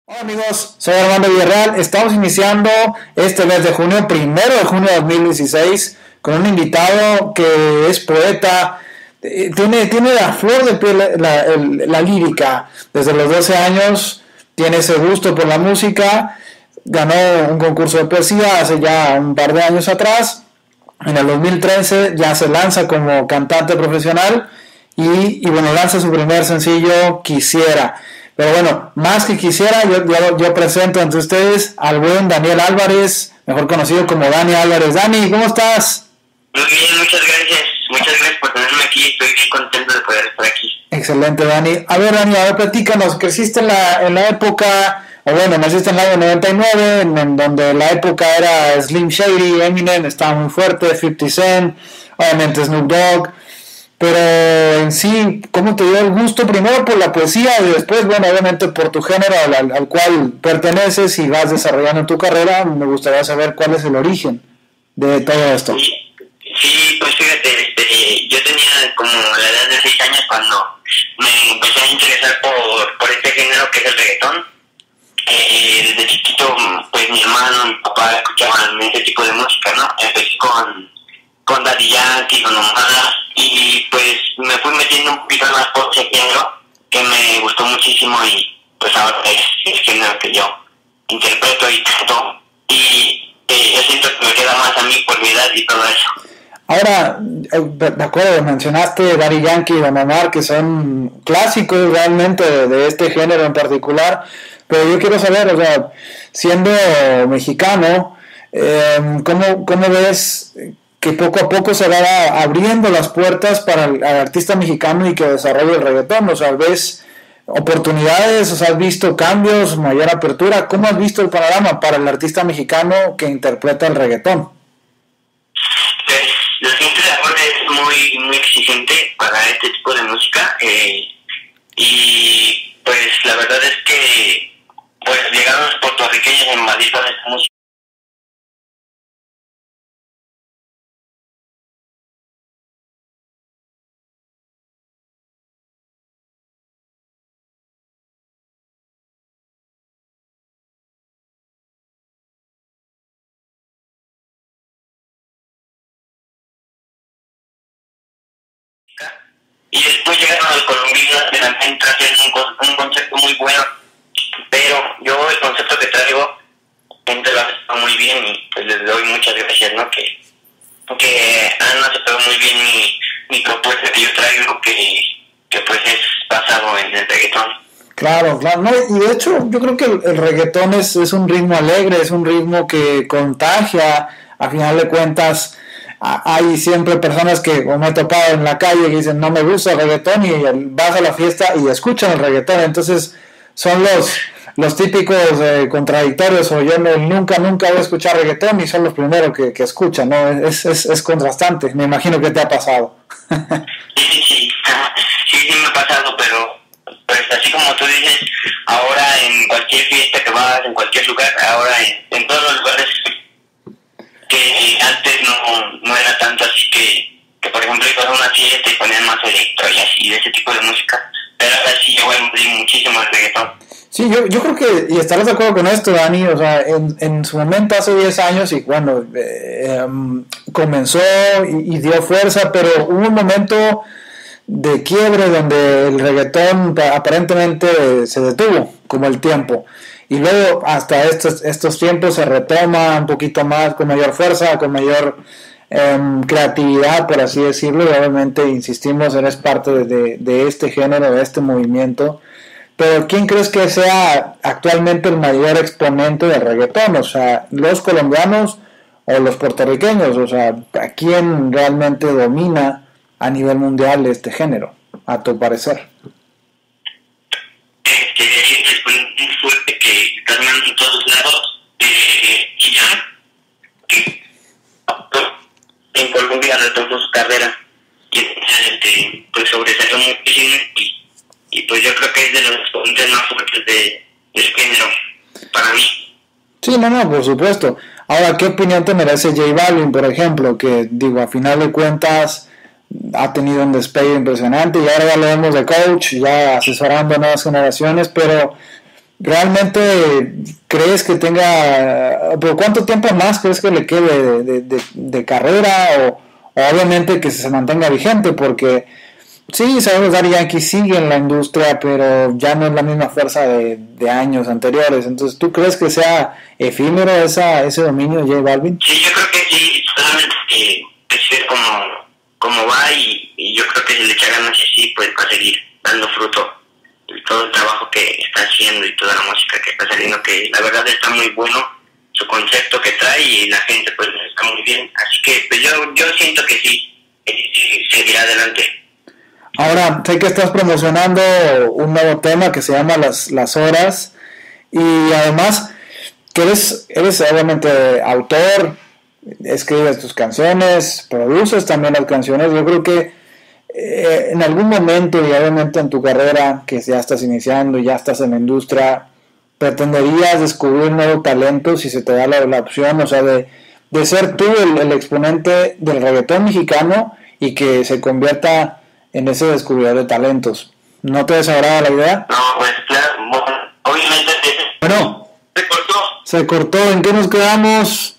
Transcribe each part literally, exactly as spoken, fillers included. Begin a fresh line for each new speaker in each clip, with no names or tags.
Hola amigos, soy Armando Villarreal. Estamos iniciando este mes de junio, primero de junio de dos mil dieciséis, con un invitado que es poeta. Eh, Tiene, tiene la flor de piel, la, el- la lírica. Desde los doce años tiene ese gusto por la música. Ganó un concurso de poesía hace ya un par de años atrás. En el dos mil trece ya se lanza como cantante profesional y, y bueno, lanza su primer sencillo, Quisiera. Pero bueno, más que quisiera, yo, yo, yo presento ante ustedes al buen Daniel Álvarez, mejor conocido como Dani Álvarez. Dani, ¿cómo estás?
Muy bien, muchas gracias. Muchas gracias por tenerme aquí. Estoy bien contento de poder estar aquí.
Excelente, Dani. A ver, Dani, a ver, platícanos, creciste en la, en la época, o bueno, naciste en el año noventa y nueve, en, en donde la época era Slim Shady, Eminem estaba muy fuerte, cincuenta Cent, obviamente Snoop Dogg, pero en sí, ¿cómo te dio el gusto? Primero por la poesía y después, bueno, obviamente por tu género al, al- al cual perteneces y vas desarrollando tu carrera. Me gustaría saber cuál es el origen de todo esto.
Sí, sí, pues fíjate, este, yo tenía como la edad de seis años cuando me empecé a interesar por, por este género que es el reggaetón. Eh, desde chiquito, pues mi hermano, mi papá escuchaban ese tipo de música, ¿no? Empecé con, con Daddy Yankee, con Omar, y pues me fui metiendo un poquito más por ese género, que me gustó muchísimo y pues ahora es el género que yo interpreto y canto. Y eh, yo siento que me queda más a mí por mi edad y todo eso.
Ahora, eh, de acuerdo, mencionaste Daddy Yankee y Don Omar, que son clásicos realmente de, de este género en particular, pero yo quiero saber, o sea, siendo mexicano, eh, ¿cómo, ¿cómo ves que poco a poco se va abriendo las puertas para el, al artista mexicano y que desarrolle el reggaetón? O sea, ¿ves oportunidades? O sea, ¿has visto cambios, mayor apertura? ¿Cómo has visto el panorama para el artista mexicano que interpreta el reggaetón?
Pues la gente de ahora es muy, muy exigente para este tipo de música, eh, y pues la verdad es que pues llegaron los puertorriqueños a invadir toda esta música. Y después llegaron los colombianos que también trajeron un, con- un concepto muy bueno, pero yo el concepto que traigo, gente lo ha aceptado muy bien y pues les doy muchas gracias, ¿no? Que, que han aceptado muy bien mi, mi propuesta que yo traigo, que, que pues es basado en el reggaetón.
Claro, claro, no, y de hecho yo creo que el, el reggaetón es, es un ritmo alegre, es un ritmo que contagia. A final de cuentas, a- hay siempre personas que, o me he topado en la calle, que dicen no me gusta el reggaetón, y el- vas a la fiesta y escuchan el reggaetón. Entonces son los, los típicos eh, contradictorios, o yo no- nunca, nunca voy a escuchar reggaetón y son los primeros que, que escuchan, ¿no? Es, es, es contrastante, me imagino que te ha pasado.
Sí, sí, sí, ajá, sí, sí me ha pasado, pero pues así como tú dices, ahora en cualquier fiesta que vas, en cualquier lugar, ahora en, en todos los lugares que antes no, no era tanto así, que, que por ejemplo ibas a una fiesta y ponían más electro y así, de ese tipo de música, pero ahora sí yo voy a medir muchísimo el reggaetón.
Sí, yo, yo creo que, y estarás de acuerdo con esto, Dani, o sea, en, en su momento hace diez años, y bueno, eh, um, comenzó y, y dio fuerza, pero hubo un momento de quiebre donde el reggaetón pa- aparentemente se detuvo, como el tiempo, y luego hasta estos, estos tiempos se retoma un poquito más, con mayor fuerza, con mayor em, creatividad, por así decirlo, y obviamente insistimos, eres parte de, de, de este género, de este movimiento. Pero ¿quién crees que sea actualmente el mayor exponente del reggaetón? O sea, ¿los colombianos o los puertorriqueños? O sea, ¿a quién realmente domina a nivel mundial este género, a tu parecer?
Este, es muy fuerte que están en todos lados, eh, y ya, que en Colombia retomó su carrera y este, pues sobresalió muchísimo y, y pues yo creo que es de los exponentes más fuertes de, del género para mí.
Sí, no, no, por supuesto. Ahora, ¿qué opinión te merece J Balvin, por ejemplo? Que, digo, a final de cuentas ha tenido un despegue impresionante y ahora ya lo vemos de coach, ya asesorando a nuevas generaciones, pero ¿realmente crees que tenga, por cuánto tiempo más crees que le quede de, de, de, de carrera o, o obviamente que se mantenga vigente? Porque sí, sabemos Daddy Yankee sigue en la industria, pero ya no es la misma fuerza de, de años anteriores. Entonces, ¿tú crees que sea efímero esa, ese dominio de J Balvin?
Sí, yo creo que sí, solamente que es ver cómo, cómo va y, y yo creo que si le echa ganas así, pues va a seguir dando fruto todo el trabajo que está haciendo y toda la música que está saliendo, que la verdad está muy bueno, su concepto que trae y la gente pues está muy bien. Así que pues yo, yo siento que sí, que sí, seguirá adelante.
Ahora, sé que estás promocionando un nuevo tema que se llama Las, las Horas y además que eres, eres obviamente autor, escribes tus canciones, produces también las canciones. Yo creo que eh, en algún momento y obviamente en tu carrera que ya estás iniciando, ya estás en la industria, pretenderías descubrir nuevo talento si se te da la, la opción, o sea, de, de ser tú el, el exponente del reggaetón mexicano y que se convierta en ese descubridor de talentos. ¿No te desagrada la idea?
No, pues claro, bueno, obviamente.
Bueno,
se cortó.
Se cortó, ¿en qué nos quedamos?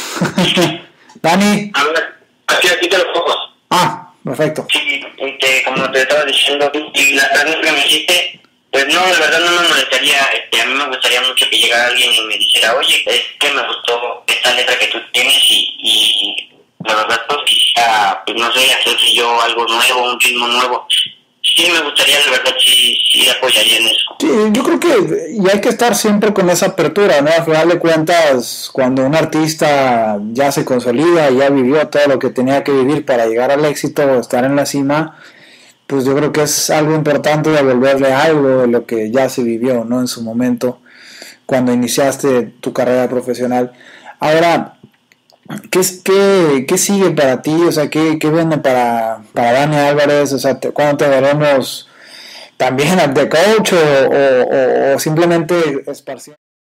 Dani.
A ver, aquí, aquí te lo pongo.
Ah, perfecto.
Sí, este, como te estaba diciendo, y la pregunta que me hiciste, pues no, de verdad no me molestaría, este, a mí me gustaría mucho que llegara alguien y me dijera, oye, es que me gustó esta letra que tú tienes y, y la verdad pues quisiera, pues no sé, hacer yo algo nuevo, un ritmo nuevo. Sí, me gustaría, la verdad, sí, sí apoyaría en eso.
Sí, yo creo que y hay que estar siempre con esa apertura, ¿no? Al final de cuentas, cuando un artista ya se consolida y ya vivió todo lo que tenía que vivir para llegar al éxito o estar en la cima, pues yo creo que es algo importante devolverle algo de lo que ya se vivió, ¿no? En su momento, cuando iniciaste tu carrera profesional. Ahora, ¿Qué, qué, ¿Qué sigue para ti? O sea, ¿qué, qué viene para, para Dani Álvarez? O sea, te, ¿cuándo te veremos también al The Coach o, o, o simplemente esparciendo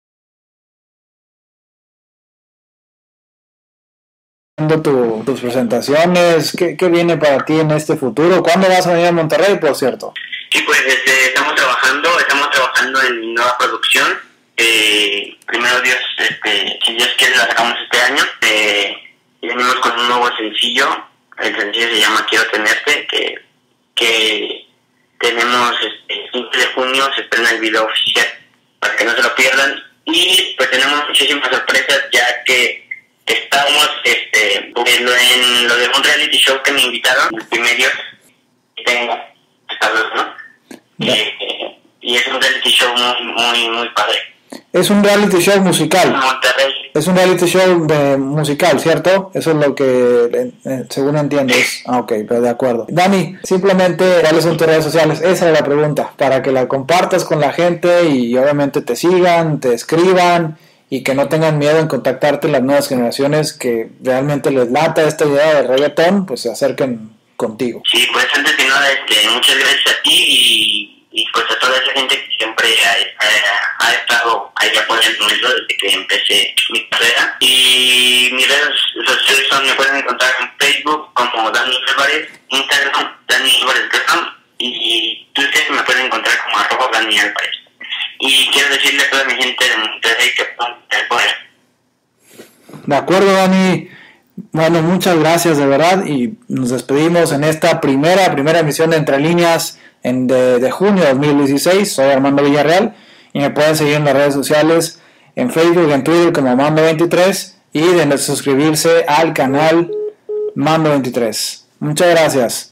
tu, tus presentaciones? ¿Qué, ¿Qué viene para ti en este futuro? ¿Cuándo vas a venir a Monterrey, por cierto?
Sí, pues este, estamos trabajando, estamos trabajando en nueva producción. Eh, primero Dios, este, si Dios quiere la sacamos este año. Eh, y venimos con un nuevo sencillo. El sencillo se llama Quiero Tenerte, que, que tenemos este, quince de junio, se estrena el video oficial para que no se lo pierdan. Y pues tenemos muchísimas sorpresas, ya que estamos este, en lo de un reality show que me invitaron, multimedia que tengo, ¿no? Eh, y es un reality show muy, muy, muy padre.
Es un reality show musical.
Monterrey.
Es un reality show de musical, ¿cierto? Eso es lo que, eh, según entiendo, es... Ah, ok, pero de acuerdo. Dani, simplemente, ¿cuáles son tus redes sociales? Esa es la pregunta, para que la compartas con la gente y obviamente te sigan, te escriban y que no tengan miedo en contactarte las nuevas generaciones que realmente les lata esta idea de reggaetón, pues se acerquen contigo.
Sí, pues antes que nada, este, muchas gracias a ti y, y pues a toda esa gente que siempre ha, ha, ha estado ahí apoyándome desde que empecé mi carrera. Y mis redes sociales son, me pueden encontrar en Facebook como Dani Álvarez, Instagram Dani Álvarez y Twitter me pueden encontrar como arroba Dani Álvarez. Y quiero decirle a toda mi gente de Monterrey que puedan tener poder.
De acuerdo, Dani. Bueno, muchas gracias de verdad y nos despedimos en esta primera primera emisión de Entre Líneas en de, de junio de dos mil dieciséis. Soy Armando Villarreal y me pueden seguir en las redes sociales, en Facebook y en Twitter como Mando veintitrés y de suscribirse al canal Mando veintitrés. Muchas gracias.